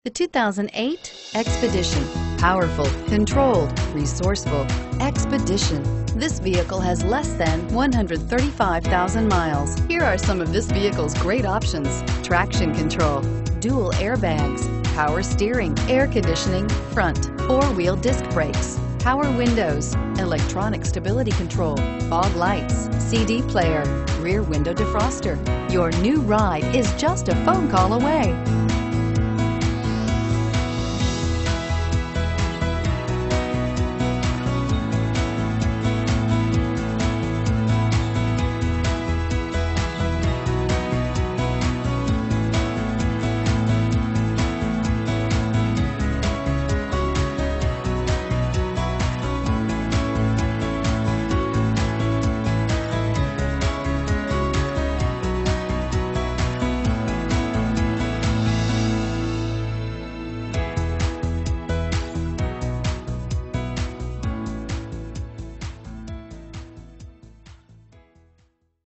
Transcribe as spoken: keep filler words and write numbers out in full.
The two thousand eight Expedition. Powerful, controlled, resourceful. Expedition. This vehicle has less than one hundred thirty-five thousand miles. Here are some of this vehicle's great options: traction control, dual airbags, power steering, air conditioning, front, four-wheel disc brakes, power windows, electronic stability control, fog lights, C D player, rear window defroster. Your new ride is just a phone call away.